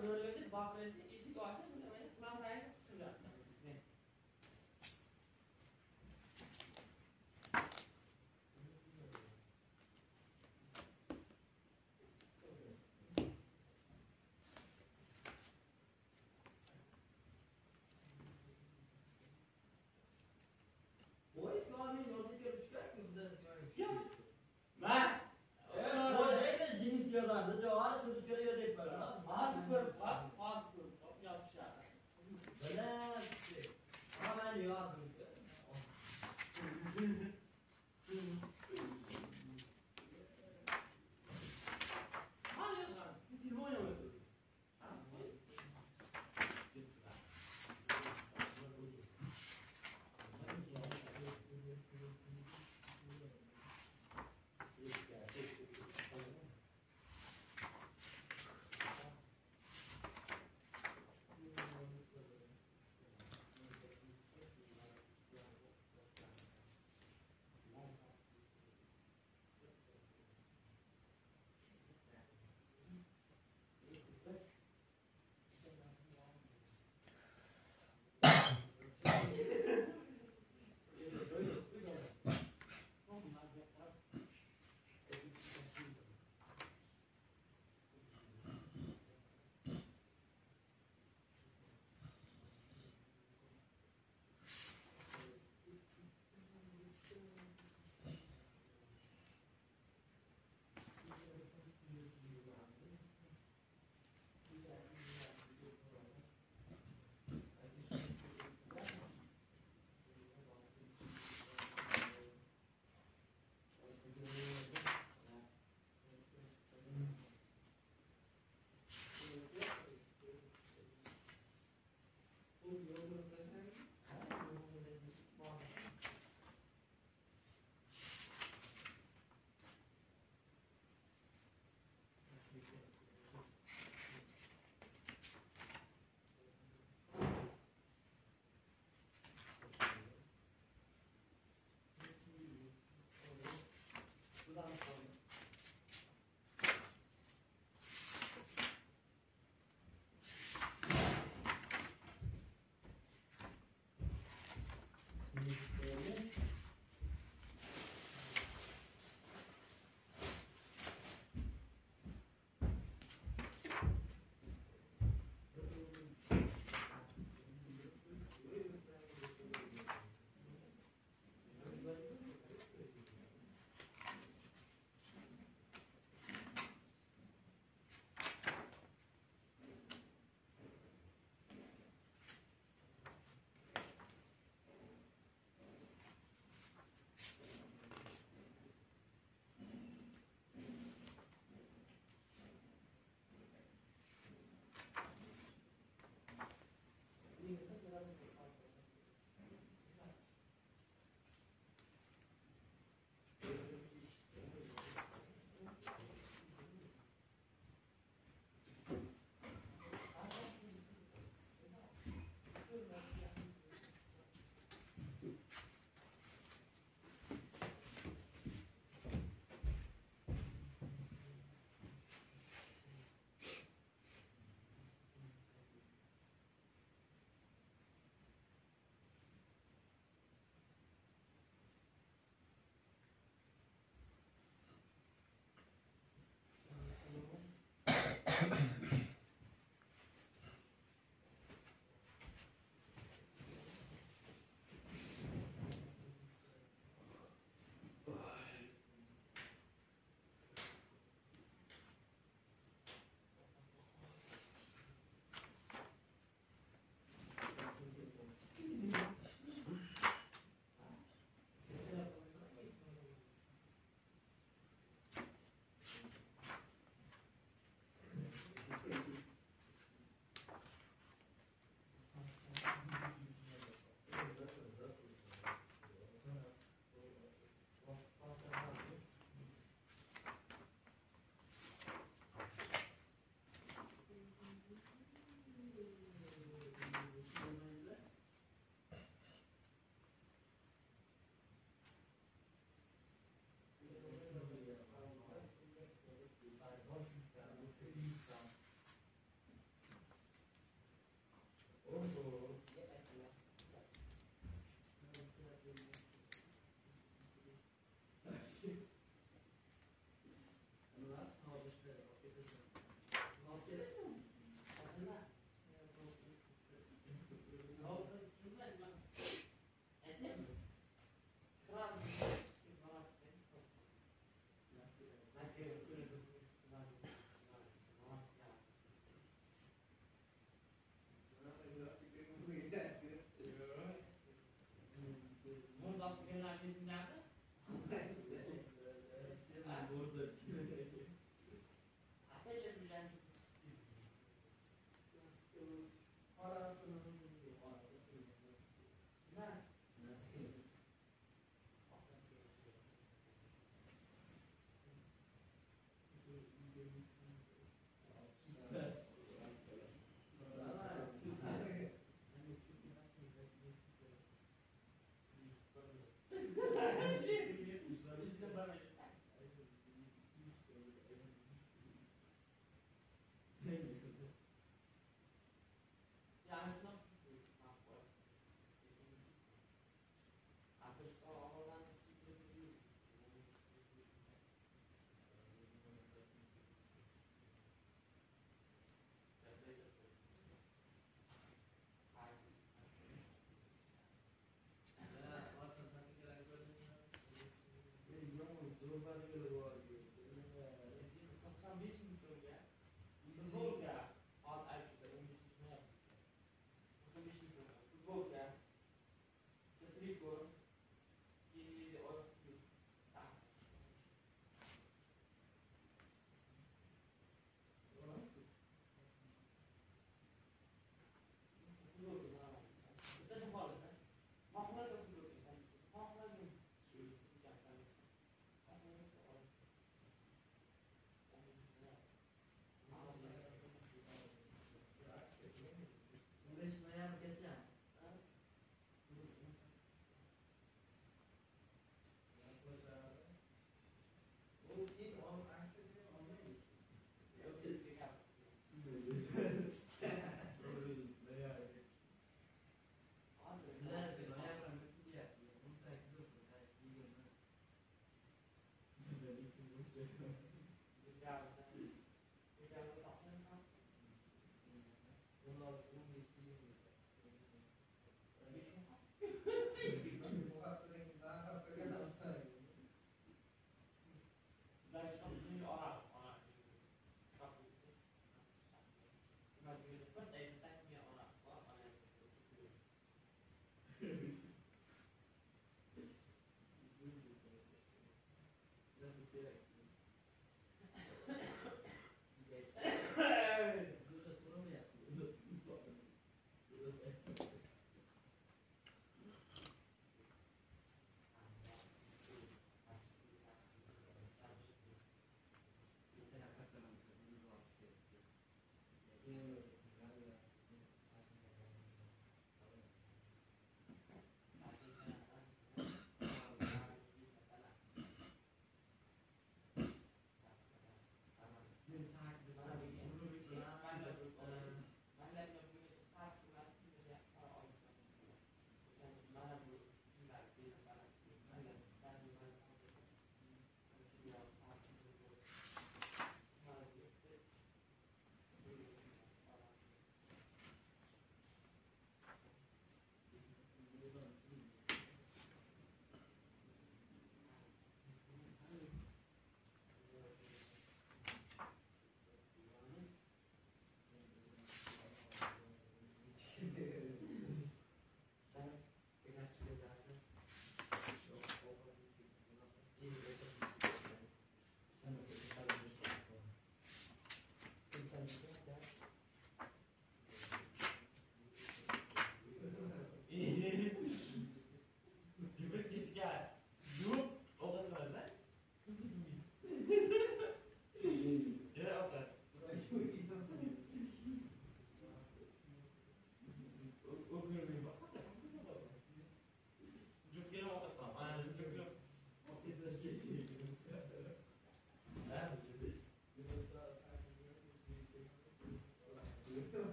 biro'larga boqirinchi eshik ochib, mana mamlayni chiqaryapsan sizga.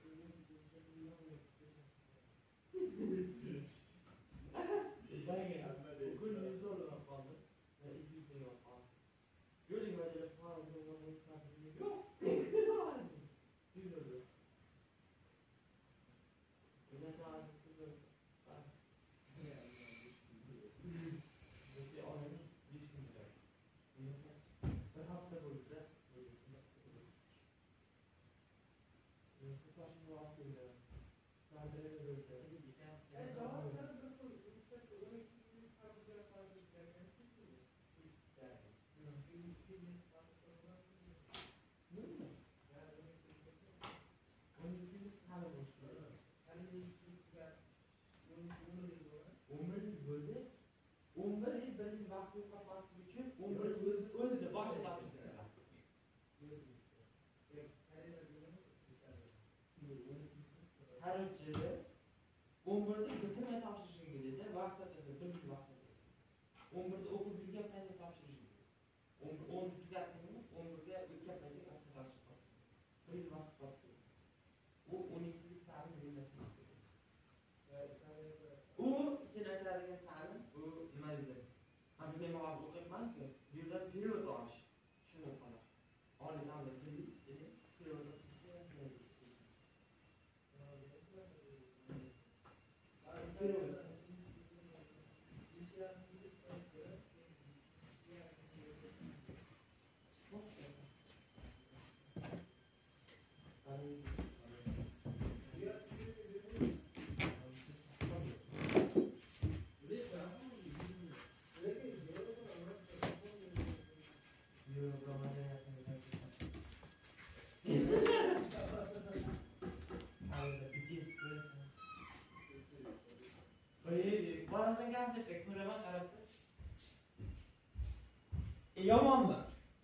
Yomonmi?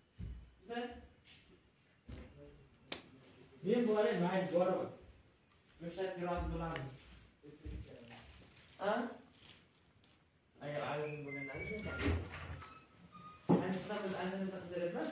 Sen men borayim, mayli boraman. O'sha rozi bo'lardim. Ha? Agar arzim bo'lgandan keyin sen sizlarni andangizni qidiribman.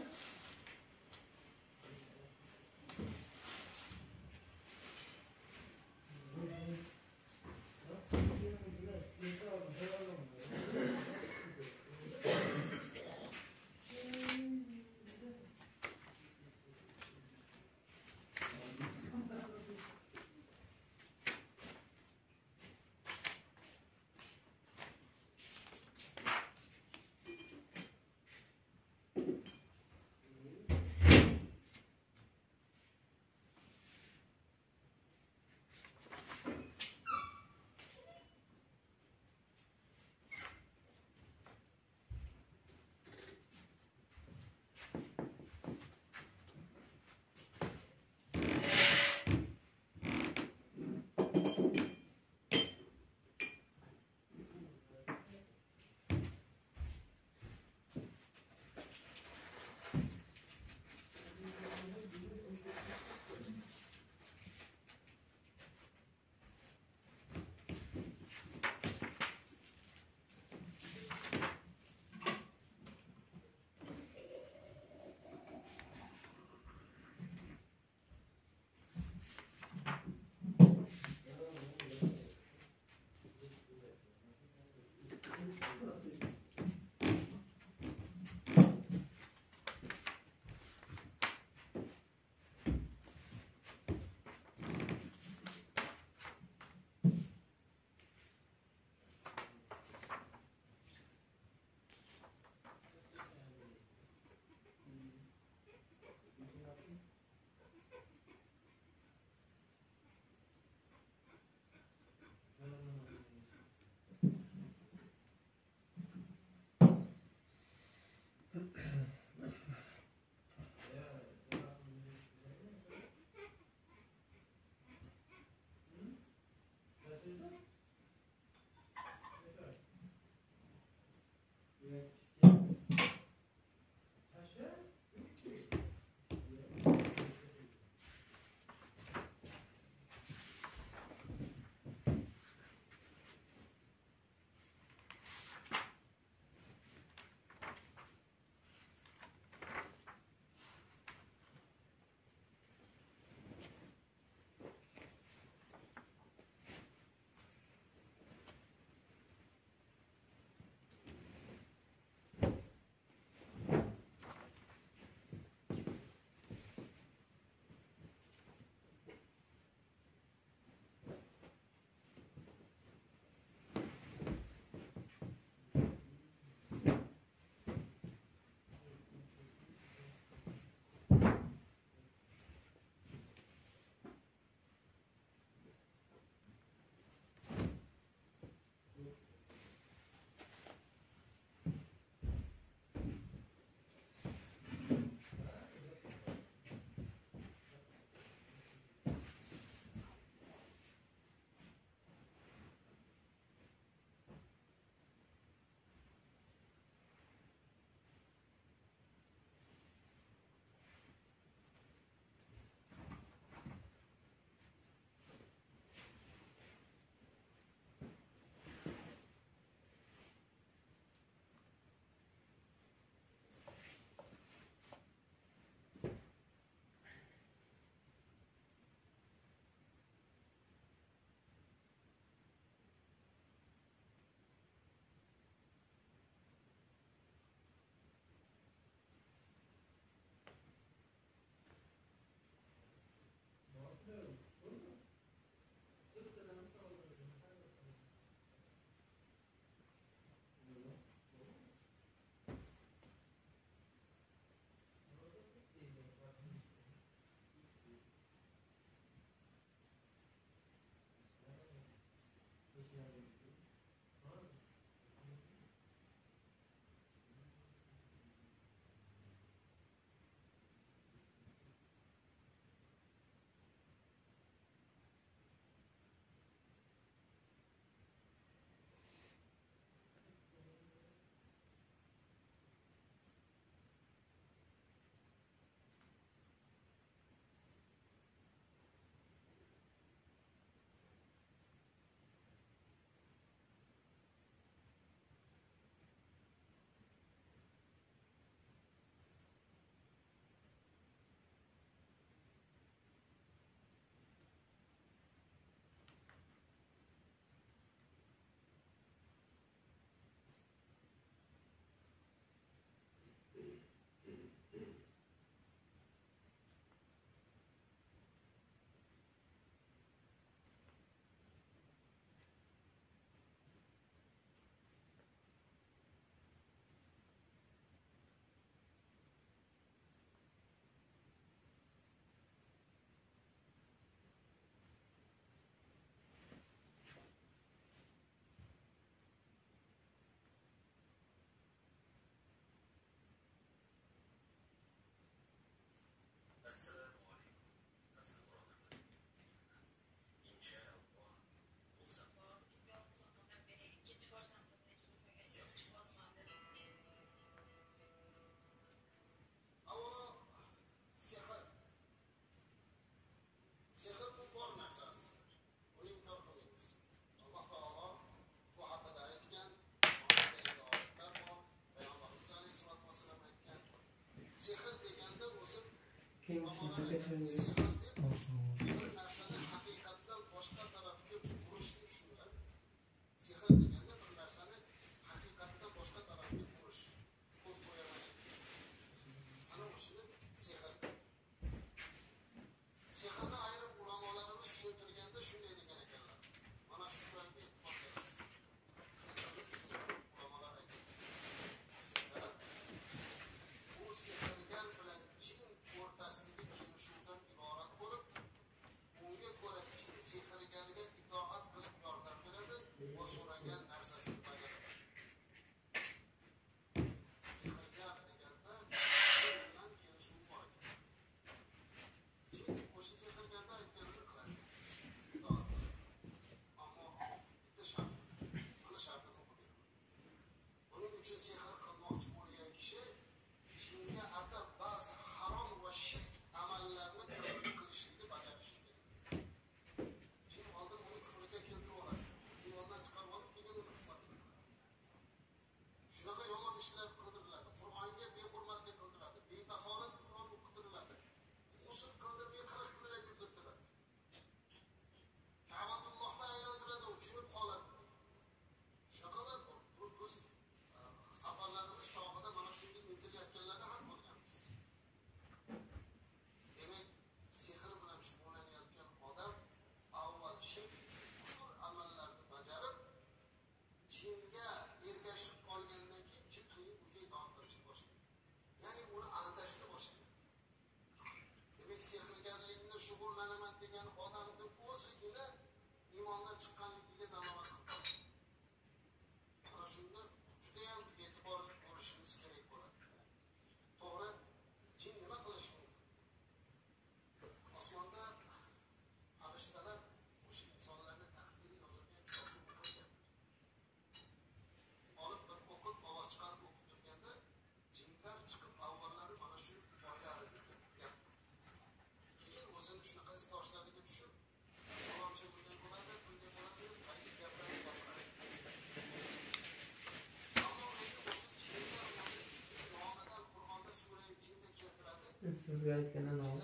Sizga aytganim o.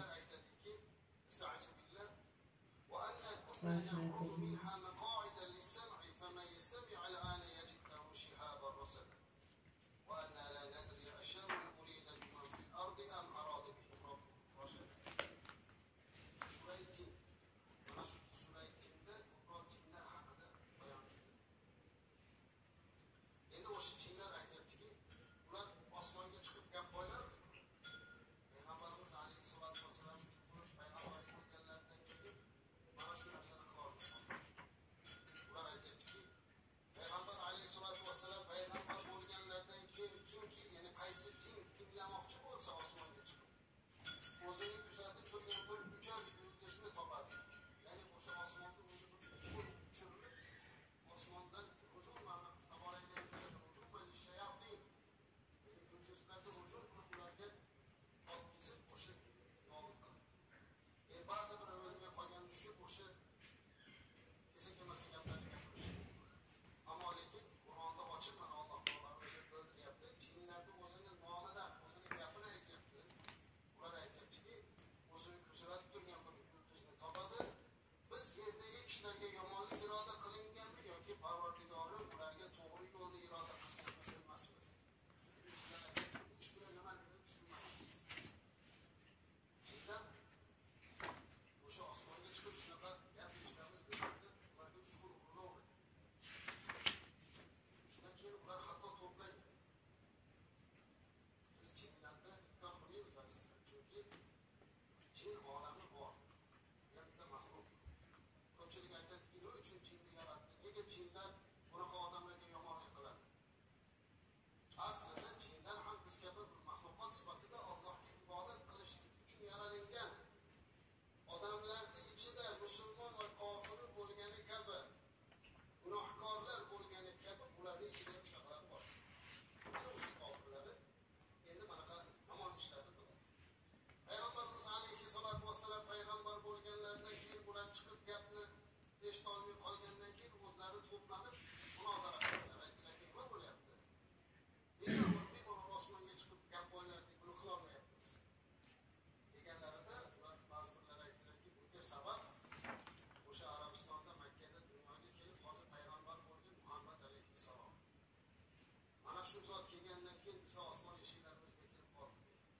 ko'pchilik aytadiki, nima uchun jinni yaratdi? Nega jinlar bunaqa odamlarga yomonlik qiladi? Aslida jinlar ham biz kabi bir maxluqot sifatida Allohga ibodat qilishlik uchun yaralingan. Odamlarning ichida musulmon va kofiri bo'lgani kabi, gunohkorlar bo'lgani kabi, ularning ichida ham shunaqalar bor. Mana o'sha kofirlari endi manaqa yomon ishlarni qiladi. Payg'ambarimiz alayhissalatu vassalam payg'ambar bo'lganlaridan keyin ular chiqib gapni eshitolmay qolgandan keyin o'zlari to'planib munozara qildilar. Aytdilarki, nima bo'lyapti? Bemalol osmonga chiqib gap bo'ylardik, buni qilolmayapmiz. Deganlarida ular ba'zi birlar aytdilarki, bunga sabab o'sha Arabistonda, Makkada dunyoga kelib hozir payg'ambar bo'lgan Muhammad alayhissalom. Mana shu zot kelgandan keyin biz osmon eshiklarimiz bekilib qoldi.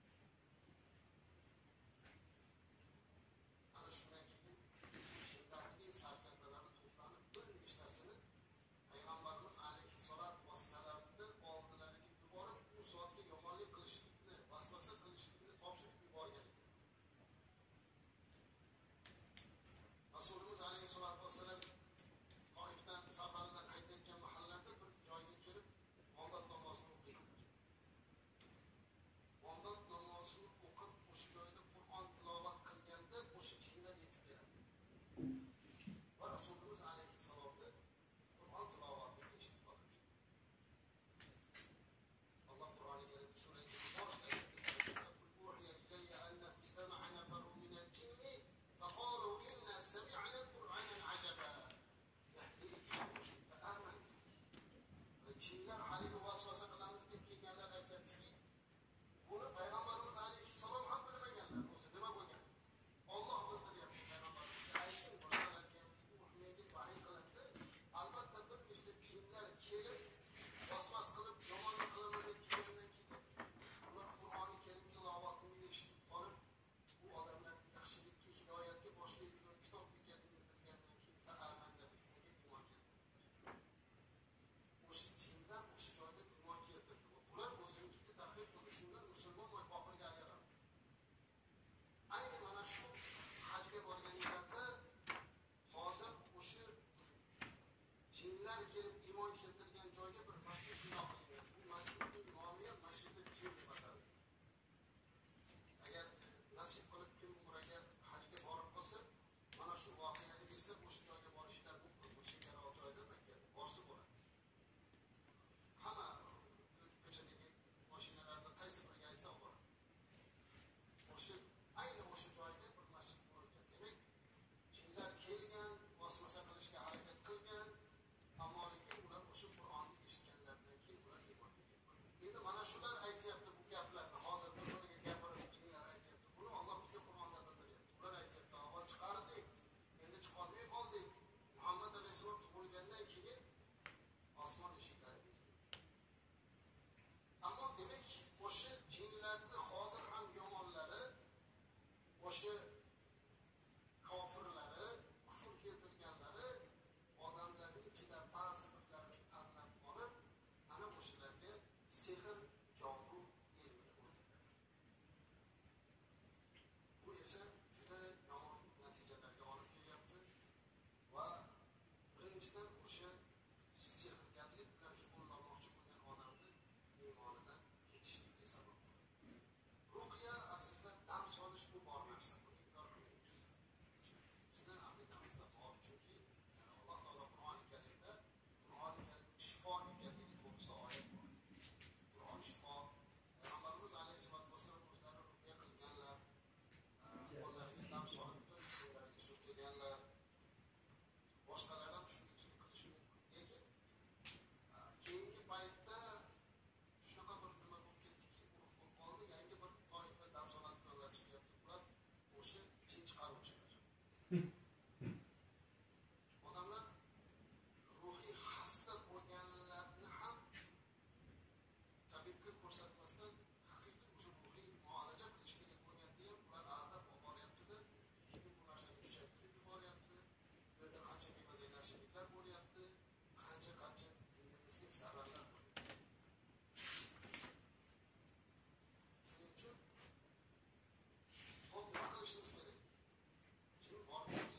Ana shundan keyin jinlarning sarkardalari to'planib bir nechtasini payg'ambarimiz alayhissalatu vassalamni oldilariga yuborib, u zotga yomonlik qilishlikni, vasvasa qilishlikni topshirib yuborgan ekan. Rasulimiz alayhissalatu vassalam Toifdan safaridan qaytayotgan mahallarda bir joyga kelib bomdod namozini o'qiydilar. Bomdod namozini o'qib o'sha joyda Qur'on tilovat qilganda o'sha jinlar yetib keladi. Va Rasulimiz alayhissalomni Qur'on tilovatini eshitib qoladi. Alloh Qur'oni Karimda surada boshida jinlar haligi vasvasa qilamiz deb kelganlar aytyaptiki, buni payg'ambarimiz alayhissalom ham bilmaganlar. O'zi nima bo'lgan? Alloh bildiryapti payg'ambarimizga. Ayting boshqalarga, menga vahiy qilindi. Albatta bir nechta jinlar kelib vasvas qilib yomonlik qilaman deb kelgandan keyin ular Qur'oni Karim tilovatini eshitib qolib, bu odamlarni yaxshilikka, hidoyatga boshlaydigan kitob ekanligini bilgandan keyin fa'amanna bunga iymon keltirdilar. O'sha jinlar o'sha joyda iymon keltirdi. Ular o'zinikiga targ'ib qildi, shundan musulmon va kofirga ajraldi. Ayni mana shu hajga borganlarda hozir o'sha jinlar kelib iymon keltirgan joyga bir masjid bino qilingan. Bu masjidning nomi ham Masjidul Jin deb ataladi. Agar nasib qilib kim umraga, hajga borib qolsa, mana shu voqeani eslab o'sha joyga borishlar mumkin. Bu chegara joyda Makkada borsa bo'ladi. Hamma ko'chadagi mashinalarda qaysi biriga aytsa boradi. Ayni o'sha joyga bir masjid qurilgan. Demak, jinlar kelgan, vasvasa qilishga harakat qilgan, ammo lekin ular o'sha Qur'onni eshitganlaridan keyin ular iymonga kelgan. Endi mana shular aytyapti bu gaplarni. Hozir bir-biriga gapirib jinlar aytyapti. Buni Alloh bizga Qur'onda bildiryapti. Ular aytyapti, avval chiqardik, endi chiqolmay qoldik. Muhammad alayhissalom tug'ilgandan keyin osmon eshiklari bekildi. Ammo demak, o'sha jinlarni hozir ham yomonlari, o'sha kofirlari, kufr keltirganlari odamlarning ichida ba'zi birlarini tanlab olib, ana o'shalarga sehr, jodu ilmini o'rgatadi. Bu esa juda yomon natijalarga olib kelyapti va birinchidan o'sha sehrgarlik bilan shug'ullanmoqchi bo'lgan odamni iymonidan ketishligiga sabab bo'ladi. Ruqya azizlar, dam solish bu bor narsa, buni inkor qilmaymiz. Bizni aqidamizda bor, chunki Alloh taolo Qur'oni Karimda shifo ekanligi to'g'risida oyat bor. Qur'on shifo. Payg'ambarimiz alayhissalatu vassalam o'zlari ruqya qilganlar, qo'llariga dam solib, jismlariga surkaganlar. Boshqalar ham shunday qilishi mumkin. Lekin keyingi paytda shunaqa bir nima bo'lib ketdiki, urf bo'lib qoldi, yangi bir toifa dam soladiganlar chiqyapti. Ular o'sha jin chiqaruvchilar. Odamlar ruhiy xasta bo'lganlarni ham tabibga ko'rsatmasdan haqiqiy o'zi ruhiy muolaja qilish kerak bo'lganda ham ular aldab olib boryapti-da, keyin bu narsani kuchaytirib yuboryapti. Bu yerda qancha bemazagarchiliklar bo'lyapti, qancha dinimizga zararlar bo'lyapti. Shuning uchun nima qilishimiz kerak? Jin borligimiz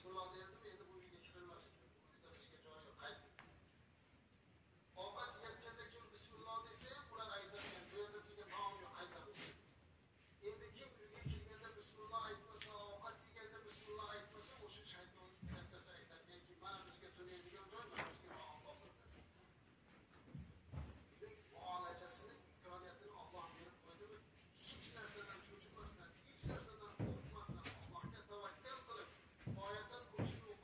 bismillah derdim, endi bu uyga kirilmas ekan. Bu uyda bizga joy yo'q, qaytdik. Ovqat yeyotganda kim bismillah desa ham ular aytadigan, bu yerda bizga taom yo'q, qaytamiz. Endi kim uyga kirganda bismillah aytmasa, ovqat yeganda bismillah aytmasa, o'sha shayton kattasi aytarkanki, mana bizga to'laydigan joy, mana bizga taom topildi. Demak, muolajasini, imkoniyatini Alloh berib qo'ydimi? Hech narsadan cho'chimasdan, hech narsadan qo'rqmasdan, Allohga tavakkal qilib, oyatdan ko'chib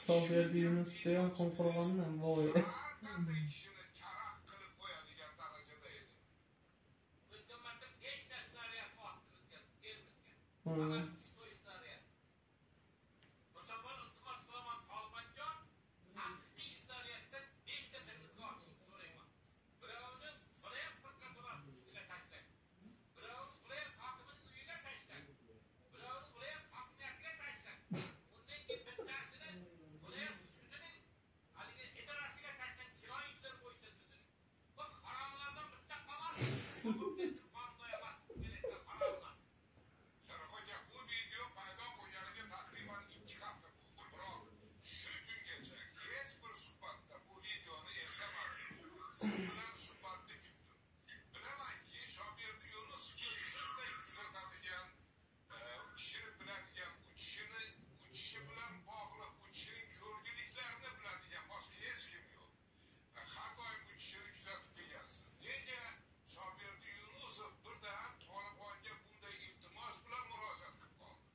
Shoberdi Yunus'ta Qumqo'rg'onda voy. qanday ishini karaxt qilib qo'yadigan darajada edi. O'tgan marta 5 ta snariad otdi bizga, termizga. Hmm. Mana 3 ta snariad. Bu safar iltimos qilaman Tolbanjon, haqiqiy snariaddan 5 ta termizga otishni so'rayman. Birovni viloyat prokuraturasi ustiga tashlang. Birovni viloyat hokimining uyiga tashlang. Birovni viloyat hokimiyatiga tashlang. Undan keyin bittasini viloyat sudining haligi enteransiga tashlang, jinoiy ishlar bo'yicha sudining. Bu haromlardan bitta qolmas. Qo'yib ketsin qonunga emas, kelayotgan haromlar. Sharafxo'ja, bu video paydo bo'lganiga taxminan 2 hafta bo'ldi, biroq shu kungacha hech bir suhbatda bu videoni eslamadim. Siz bilan suhbatni kutdim. Bilamanki, Shoberdi Yunusovni sizday kuzatadigan, u kishini biladigan, u kishi bilan bog'liq, u kishining ko'rgiliklarini biladigan boshqa hech kim yo'q. Har doim u kishini kuzatib kelgansiz. Nega Shoberdi Yunusov birdan Tolibonga bunday iltimos bilan murojaat qilib qoldi?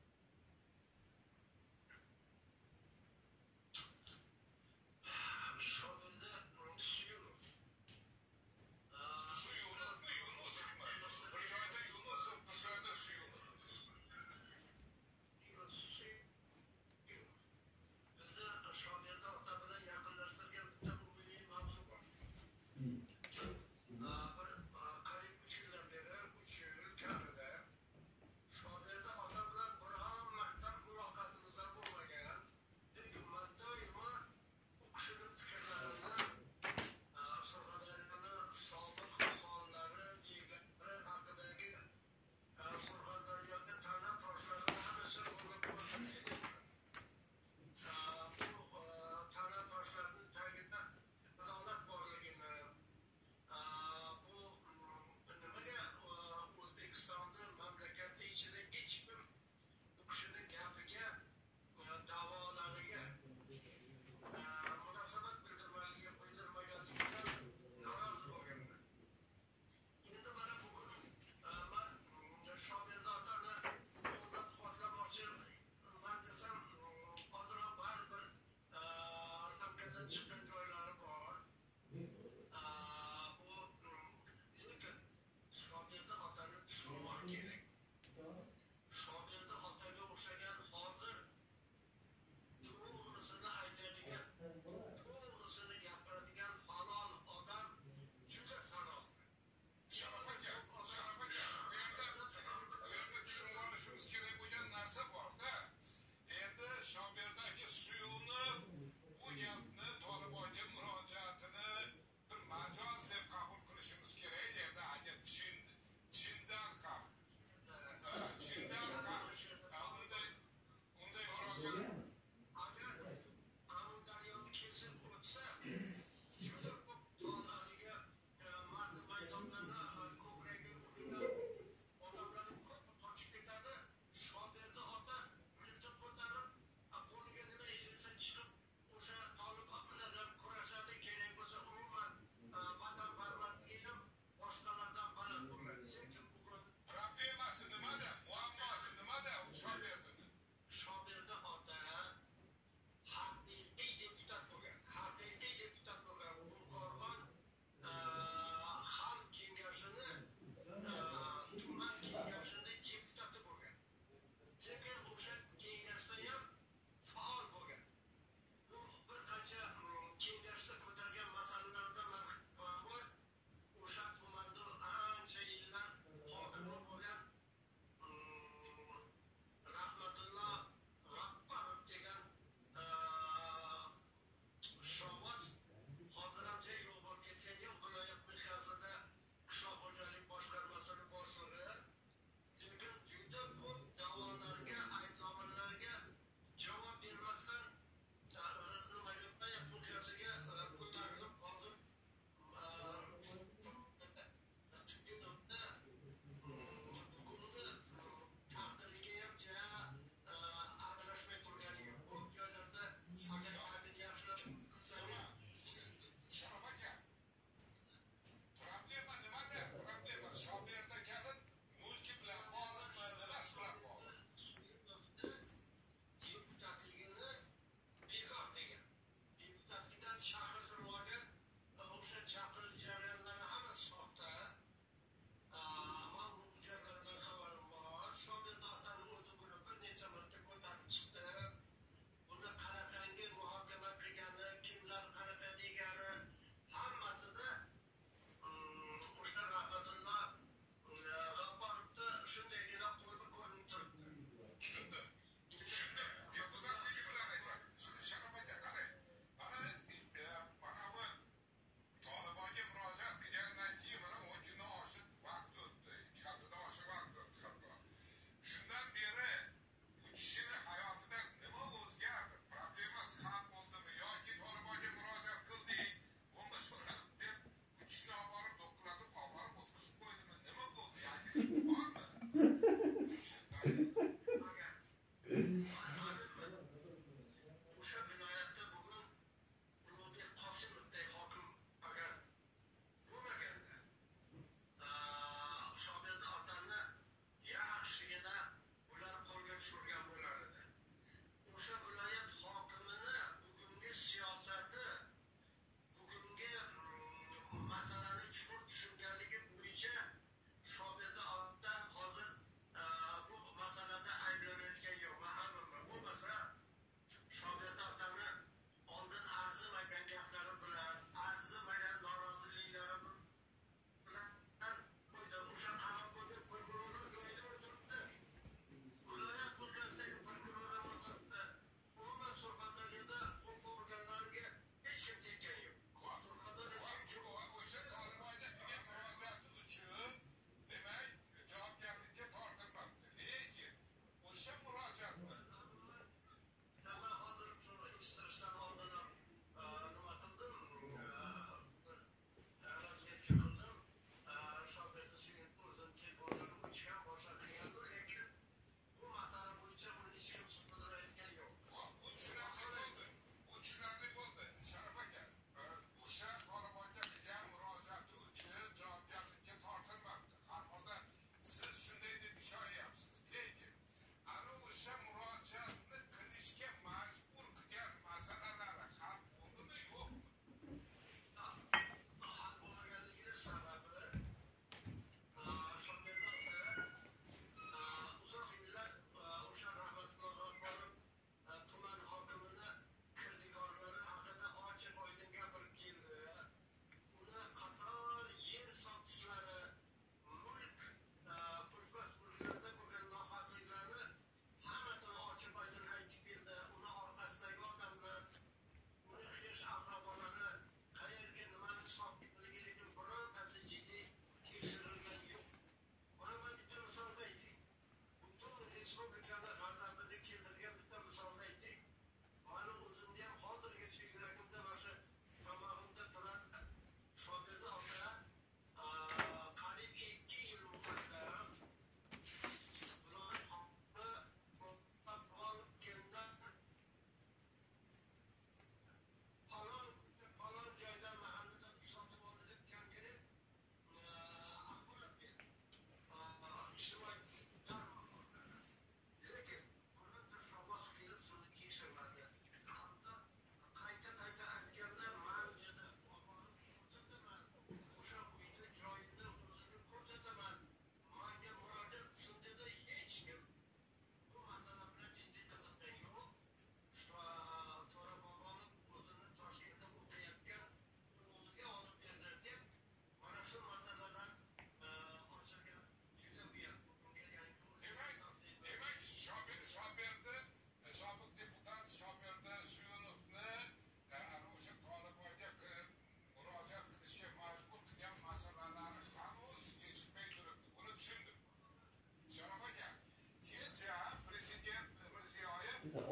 Shoberdi Yunus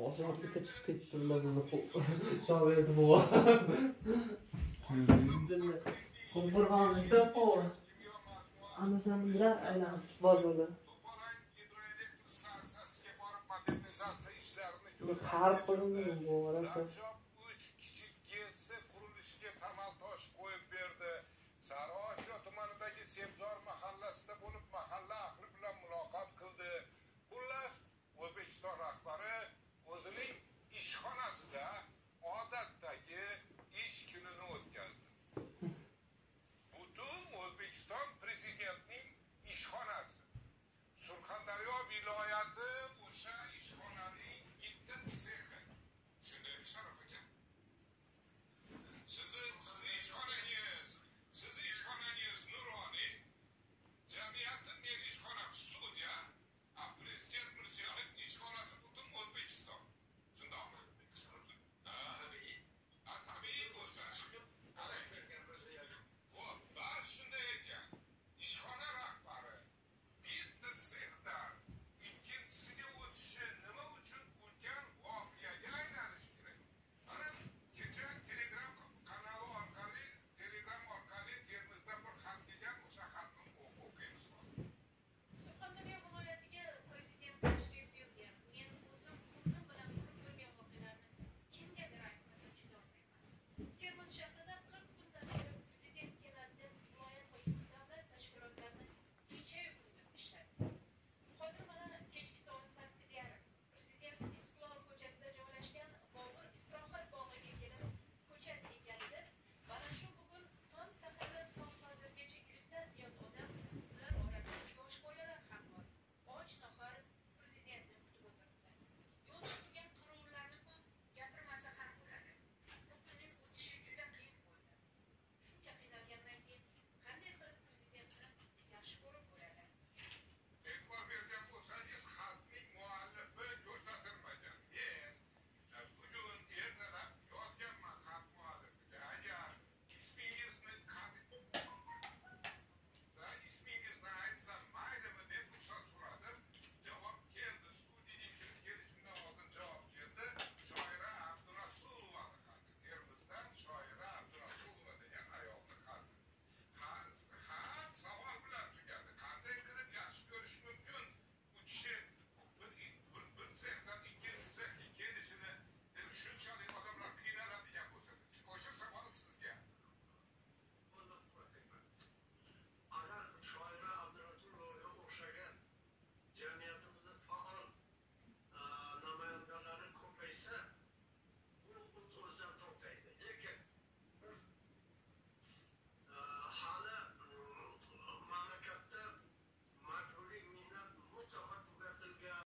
ozodlikka chiqib ketdilar bizni shoirdi bova. Qo'rg'on kitob bor. Ana sen bilan aylanib bozorda. To'polon gidroelektr stansiyasiga borib modernizatsiya ishlarini Qarib qo'ydim bu orasi. Zanjob 3 kichik GS qurilishiga tamal tosh qo'yib berdi. Sariosiyo tumanidagi Sebzor